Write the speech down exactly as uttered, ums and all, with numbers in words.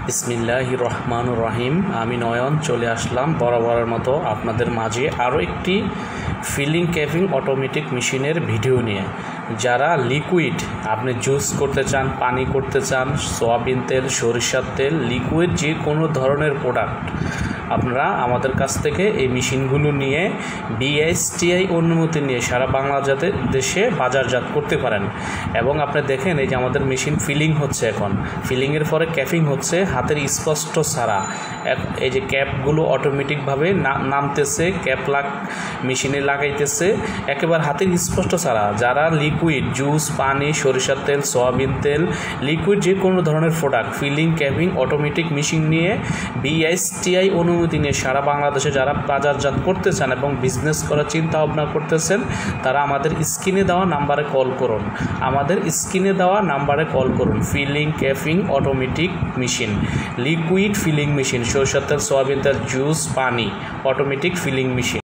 বিসমিল্লাহির রহমানুর রহিম। আমি নয়ন চলে আসলাম বরাবরের মতো আপনাদের মাঝে আরও একটি ফিলিং ক্যাভিং অটোমেটিক মেশিনের ভিডিও নিয়ে। যারা লিকুইড আপনি জুস করতে চান, পানি করতে চান, সয়াবিন তেল, সরিষার তেল, লিকুইড যে কোনো ধরনের প্রোডাক্ট আপনারা আমাদের কাছ থেকে এই মেশিনগুলো নিয়ে বিএসটিআই অনুমতি নিয়ে সারা বাংলাদেশে বাজারজাত করতে পারেন। এবং আপনি দেখেন এই যে আমাদের মেশিন ফিলিং হচ্ছে, এখন ফিলিংয়ের পরে ক্যাপিং হচ্ছে হাতের স্পষ্ট ছাড়া। এই যে ক্যাপগুলো অটোমেটিকভাবে নামতেছে, ক্যাপ লাগ মেশিনে লাগাইতেছে একেবারে হাতের স্পষ্ট ছাড়া। যারা লিকুইড জুস, পানি, সরিষার তেল, সয়াবিন তেল, লিকুইড যে কোনো ধরনের product filling capping automatic machine নিয়ে বিএসটিআই অনুমতি নিয়ে সারা বাংলাদেশে যারা বাজারজাত করতে চান এবং বিজনেস করার চিন্তা ভাবনা করতেছেন, তারা আমাদের স্ক্রিনে দেওয়া নাম্বারে কল করুন। আমাদের স্ক্রিনে দেওয়া নাম্বারে কল করুন। Filling capping automatic machine, liquid filling machine, সরিষার তেল, সয়াবিন তেল, জুস, পানি, অটোমেটিক ফিলিং মেশিন।